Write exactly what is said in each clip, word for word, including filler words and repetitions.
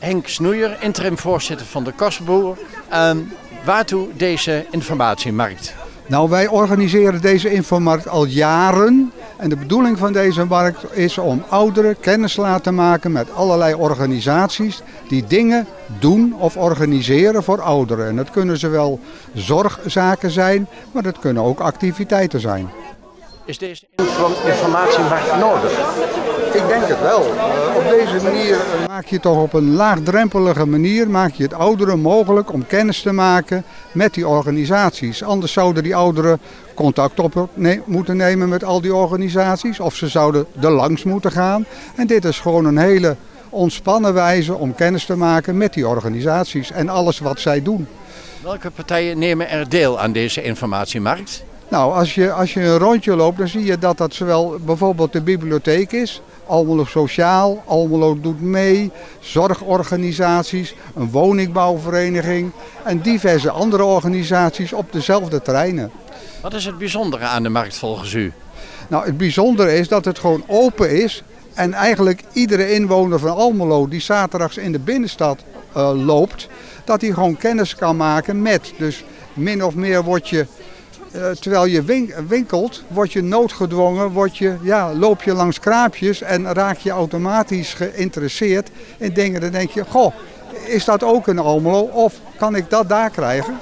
Henk Snoeier, interim voorzitter van de Kostsboer. Uh, waartoe deze informatiemarkt? Nou, wij organiseren deze infomarkt al jaren. En de bedoeling van deze markt is om ouderen kennis te laten maken met allerlei organisaties die dingen doen of organiseren voor ouderen. En dat kunnen zowel zorgzaken zijn, maar dat kunnen ook activiteiten zijn. Is deze informatiemarkt nodig? Ik denk het wel. Uh, op deze manier maak je toch op een laagdrempelige manier maak je het ouderen mogelijk om kennis te maken met die organisaties. Anders zouden die ouderen contact op ne- moeten nemen met al die organisaties of ze zouden er langs moeten gaan. En dit is gewoon een hele ontspannen wijze om kennis te maken met die organisaties en alles wat zij doen. Welke partijen nemen er deel aan deze informatiemarkt? Nou, als je, als je een rondje loopt, dan zie je dat dat zowel bijvoorbeeld de bibliotheek is, Almelo Sociaal, Almelo doet mee, zorgorganisaties, een woningbouwvereniging en diverse andere organisaties op dezelfde terreinen. Wat is het bijzondere aan de markt volgens u? Nou, het bijzondere is dat het gewoon open is en eigenlijk iedere inwoner van Almelo die zaterdags in de binnenstad uh, loopt, dat hij gewoon kennis kan maken met. Dus min of meer word je... Uh, terwijl je winkelt, word je noodgedwongen, word je, ja, loop je langs kraapjes en raak je automatisch geïnteresseerd in dingen. Dan denk je, goh, is dat ook in Almelo of kan ik dat daar krijgen?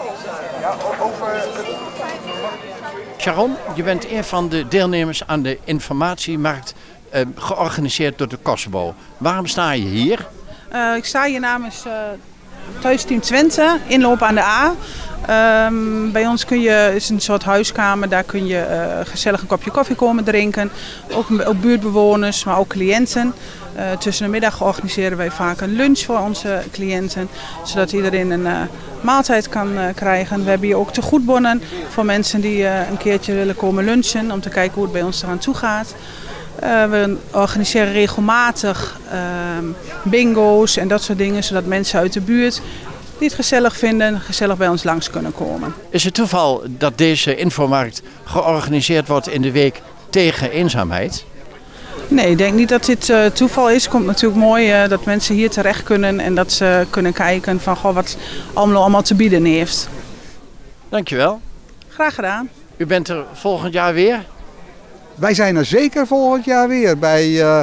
Sharon, je bent een van de deelnemers aan de informatiemarkt uh, georganiseerd door de Kostsboer. Waarom sta je hier? Uh, ik sta hier namens uh, Thuisteam Twente, inloop aan de A. Um, bij ons kun je, is een soort huiskamer, daar kun je uh, gezellig een kopje koffie komen drinken. Ook, ook buurtbewoners, maar ook cliënten. Uh, tussen de middag organiseren wij vaak een lunch voor onze cliënten, zodat iedereen een uh, maaltijd kan uh, krijgen. We hebben hier ook tegoedbonnen voor mensen die uh, een keertje willen komen lunchen, om te kijken hoe het bij ons eraan toe gaat. Uh, we organiseren regelmatig uh, bingo's en dat soort dingen, zodat mensen uit de buurt die het gezellig vinden, gezellig bij ons langs kunnen komen. Is het toeval dat deze infomarkt georganiseerd wordt in de week tegen eenzaamheid? Nee, ik denk niet dat dit uh, toeval is. Het komt natuurlijk mooi uh, dat mensen hier terecht kunnen en dat ze kunnen kijken van goh, wat Almelo allemaal te bieden heeft. Dankjewel. Graag gedaan. U bent er volgend jaar weer? Wij zijn er zeker volgend jaar weer bij, uh,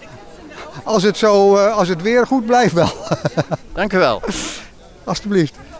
als, het zo, uh, als het weer goed blijft wel. Dank u wel. Alsjeblieft.